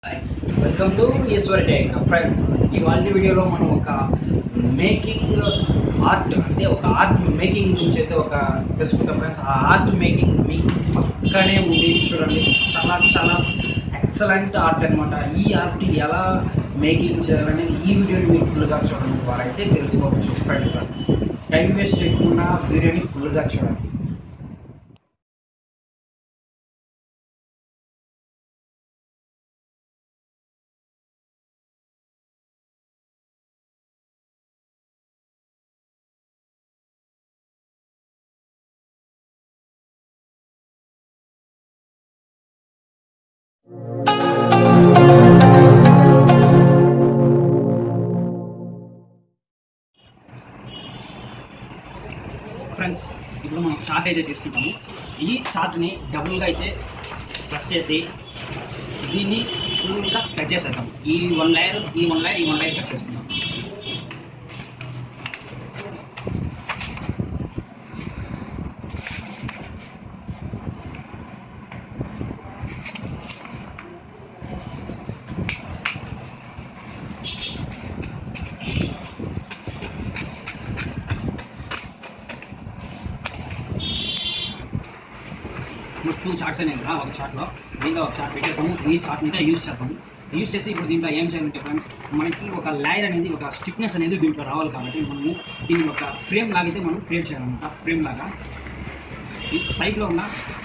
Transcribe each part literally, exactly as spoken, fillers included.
Guys, welcome to Eswari Tech. Friends, ఇవాళ వీడియోలో మనం ఒక మేకింగ్ ఆర్ట్ అంటే ఒక ఆర్ట్ మేకింగ్ గురించి అయితే ఒక తెలుసుకుంటాం ఫ్రెండ్స్. ఆ ఆర్ట్ మేకింగ్ మీకు పక్కనే ఉంది చూడండి. చాలా చాలా ఎక్సలెంట్ ఆర్ట్ అనమాట. ఈ ఆర్ట్ ఎలా మేకింగ్ చేయాలనేది ఈ వీడియోని మీరు ఫుల్గా చూడండి ద్వారా అయితే తెలుసుకోవచ్చు ఫ్రెండ్స్. టైం వేస్ట్ చేయకుండా వీడియోని ఫుల్గా చూడండి. ఫ్రెండ్స్, ఇప్పుడు మనం చార్ట్ అయితే తీసుకుంటాము. ఈ చార్ట్ని డబుల్గా అయితే ప్రెస్ చేసి దీన్ని ఫుల్గా కట్ చేసేద్దాం. ఈ వన్ లేయర్ ఈ వన్ లేయర్ ఈ వన్ లేయర్ కట్ చేసుకుందాం. టూ చార్ట్స్ అనేవి కదా, ఒక చార్ట్లో దీంట్లో ఒక చార్ట్ పెట్టేద్దాము. ఈ చార్ట్ మీద యూజ్ చేద్దాము. యూజ్ చేసి ఇప్పుడు దీంట్లో ఏం చేయాలంటే ఫ్రెండ్స్, మనకి ఒక లేయర్ అనేది ఒక స్టిఫ్నెస్ అనేది దీంట్లో రావాలి. కాబట్టి మనము దీన్ని ఒక ఫ్రేమ్ లాగా అయితే మనం క్రియేట్ చేయాలన్నమాట. ఫ్రేమ్ లాగా ఈ సైడ్లో ఉన్న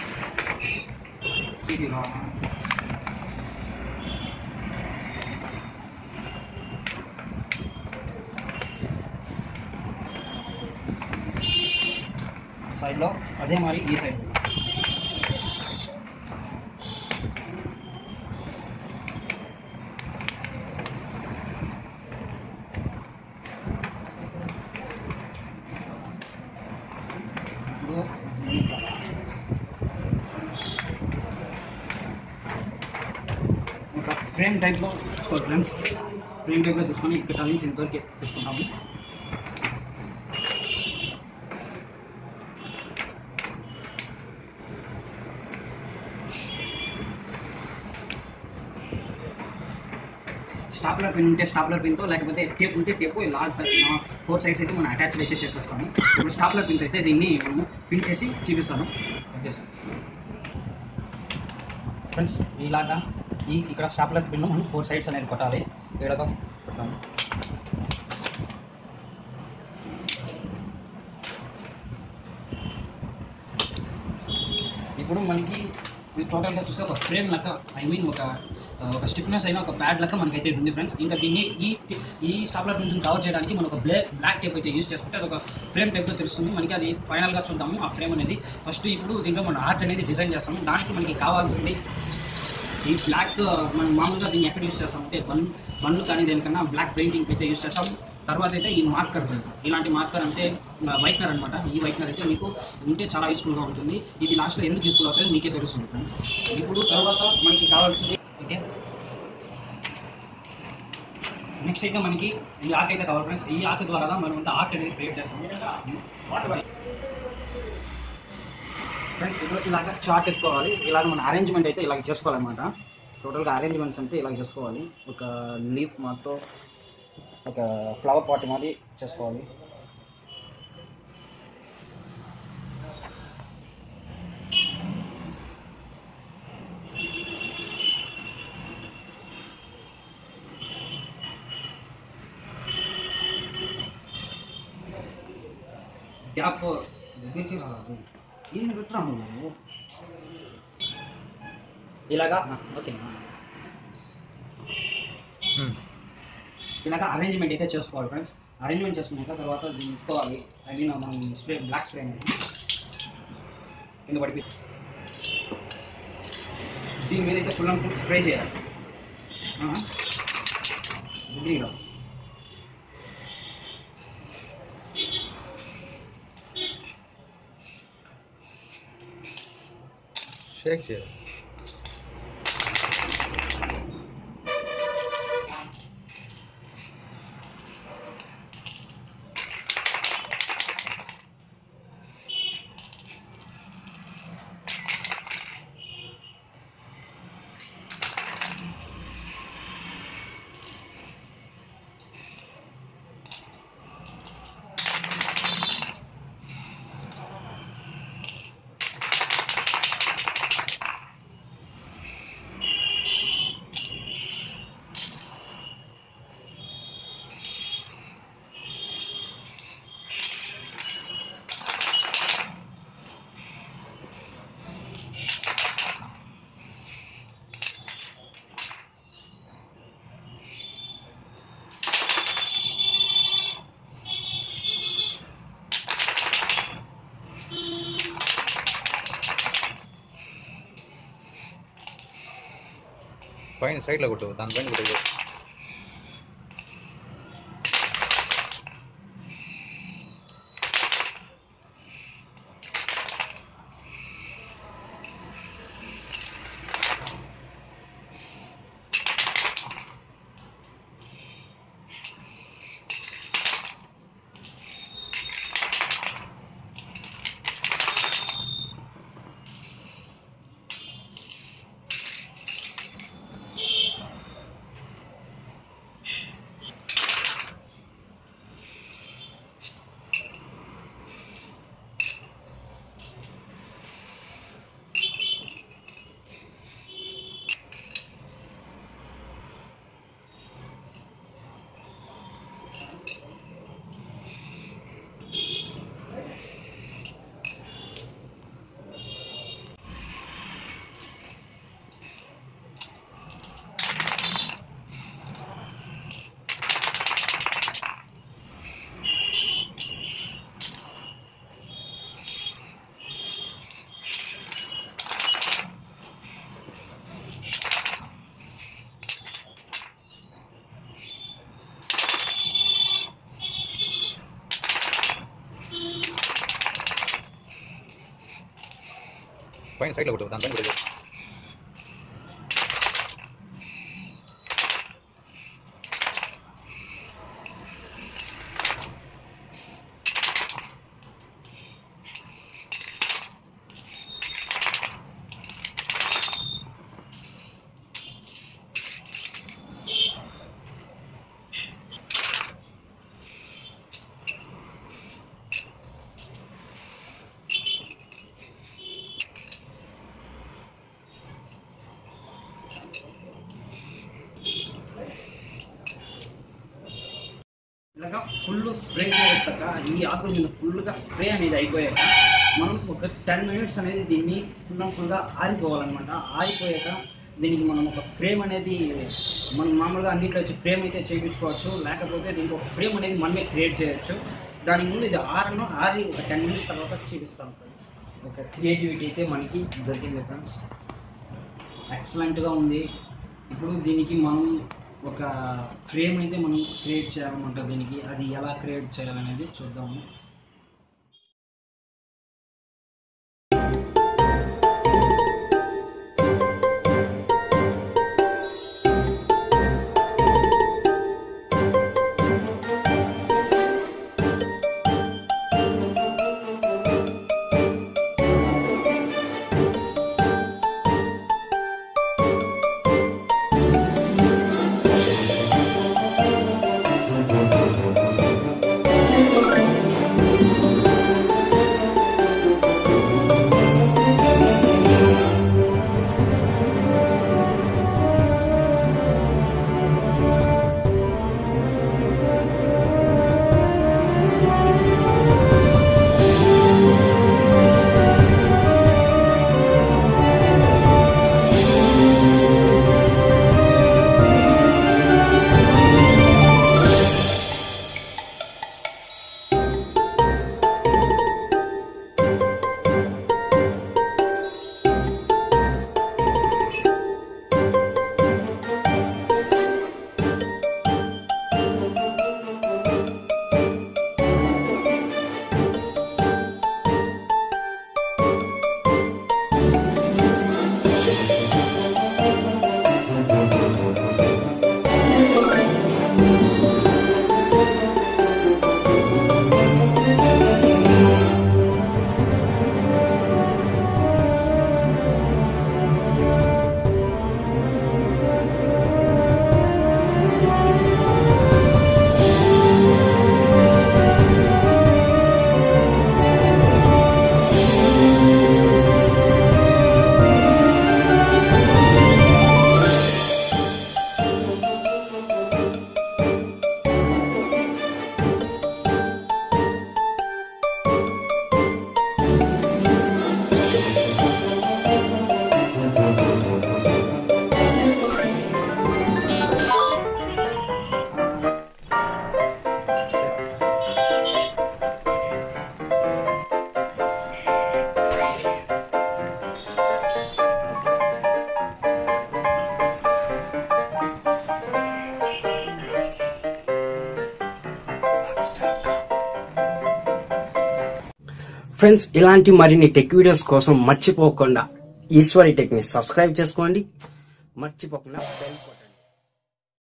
సైడ్లో అదే మరి ఈ సైడ్ ఒక ఫ్రేమ్ టైప్లో చూసుకోవాలి ఫ్రెండ్స్. ఫ్రేమ్ టైప్లో చూసుకొని ఇక్కడ నుంచి ఇంతవరకు తీసుకుంటాము. స్టాప్లర్ పిన్ ఉంటే స్టాప్లర్ పిన్తో, లేకపోతే టేప్ ఉంటే టేప్ లార్జ్ ఫోర్ సైడ్స్ అయితే మనం అటాచ్ అయితే చేసేస్తాము. ఇప్పుడు స్టాప్లర్ పిన్తో అయితే దీన్ని మనము పిన్ చేసి చూపిస్తాను. ఫ్రెండ్స్, ఇలాగా ఈ ఇక్కడ స్టాప్లర్ పిన్ మనం ఫోర్ సైడ్స్ అనేది కొట్టాలి. ఇలాగా కొట్టాము. ఇప్పుడు మనకి ఇది టోటల్గా చూస్తే ఒక ఫ్రేమ్ లెక్క, ఐ మీన్ ఒక ఒక స్టిఫ్నెస్ అయినా ఒక ప్యాడ్ లెక్క మనకైతే ఉంది ఫ్రెండ్స్. ఇంకా దీన్ని ఈ ఈ స్టాప్లర్ పిన్స్ని కవర్ చేయడానికి మనం ఒక బ్లాక్ బ్లాక్ టేప్ అయితే యూజ్ చేసుకుంటే అది ఒక ఫ్రేమ్ టైప్లో తెలుస్తుంది మనకి. అది ఫైనల్గా చూద్దాము ఆ ఫ్రేమ్ అనేది. ఫస్ట్ ఇప్పుడు దీంట్లో మనం ఆర్ట్ అనేది డిజైన్ చేస్తాము. దానికి మనకి కావాల్సింది ఈ బ్లాక్. మనం మామూలుగా దీన్ని ఎక్కడ యూజ్ చేస్తామంటే బన్ బండ్లు కానీ దేనికన్నా బ్లాక్ పెయింటింగ్ అయితే యూజ్ చేస్తాము. తర్వాత అయితే ఈ మార్కర్ ఫ్రెండ్స్, ఇలాంటి మార్కర్ అంటే వైట్నర్ అనమాట. ఈ వైట్నర్ అయితే మీకు ఉంటే చాలా యూస్ఫుల్గా ఉంటుంది. ఇది లాస్ట్లో ఎందుకు యూస్ఫుల్ అవుతుంది మీకే తెలుస్తుంది ఫ్రెండ్స్. ఇప్పుడు తర్వాత మనకి కావాల్సింది ఓకే. నెక్స్ట్ అయితే మనకి ఈ ఆర్ట్ అయితే కావాలి ఫ్రెండ్స్. ఈ ఆర్ట్ ద్వారా మనం అంతా ఆర్ట్ అనేది క్రియేట్ చేస్తాం ఫ్రెండ్స్. ఇప్పుడు ఇలాగ చార్ట్ ఎత్తుకోవాలి. ఇలాగ మన అరేంజ్మెంట్ అయితే ఇలాగ చేసుకోవాలన్నమాట. టోటల్గా అరేంజ్మెంట్స్ అంటే ఇలాగ చేసుకోవాలి. ఒక లీఫ్ మాతో ఒక ఫ్లవర్ పాట్ మాది చేసుకోవాలి. గ్యాప్ దగ్గరికి రాదు. ఏం పెట్టరాము ఇలాగా ఓకే. ఇలాగా అరేంజ్మెంట్ అయితే చేసుకోవాలి ఫ్రెండ్స్. అరేంజ్మెంట్ చేసుకున్నాక తర్వాత దీన్ని ఇట్టుకోవాలి. ఐ మీన్ మనం స్ప్రే బ్లాక్ స్ప్రే అనేది కింద పడిపి దీని మీద అయితే ఫుల్ అండ్ ఫుల్ స్ప్రే చేయాలి. గ్రీన్గా షేక్ చేయాలి. పైన సైడ్లో కొట్టు, దాని పైన కొట్టు. పైన సైడ్లో కొట్టు, దాని పైన కొట్టు. ఇలాగా ఫుల్ స్ప్రే చేస్తాక ఈ ఆకుల మీద ఫుల్గా స్ప్రే అనేది అయిపోయాక మనం ఒక టెన్ మినిట్స్ అనేది దీన్ని ఫుల్ ఫుల్గా ఆరిపోవాలన్నమాట. ఆరిపోయాక దీనికి మనం ఒక ఫ్రేమ్ అనేది మనం మామూలుగా అన్నింటిలో వచ్చి ఫ్రేమ్ అయితే చేయించుకోవచ్చు, లేకపోతే దీనికి ఒక ఫ్రేమ్ అనేది మనమే క్రియేట్ చేయొచ్చు. దానికి ముందు ఇది ఆరను ఆరి ఒక టెన్ మినిట్స్ తర్వాత చూపిస్తాం ఫ్రెండ్స్. ఒక క్రియేటివిటీ అయితే మనకి దొరికింది ఫ్రెండ్స్, ఎక్సలెంట్గా ఉంది. ఇప్పుడు దీనికి మనం ఒక ఫ్రేమ్ అయితే మనం క్రియేట్ చేయాలన్నమాట. దీనికి అది ఎలా క్రియేట్ చేయాలనేది చూద్దాము. ఫ్రెండ్స్, ఇలాంటి మరిన్ని టెక్ వీడియోస్ కోసం మర్చిపోకుండా ఈశ్వరి టెక్ ని సబ్స్క్రైబ్ చేసుకోండి. మర్చిపోకుండా బెల్ కొట్టండి.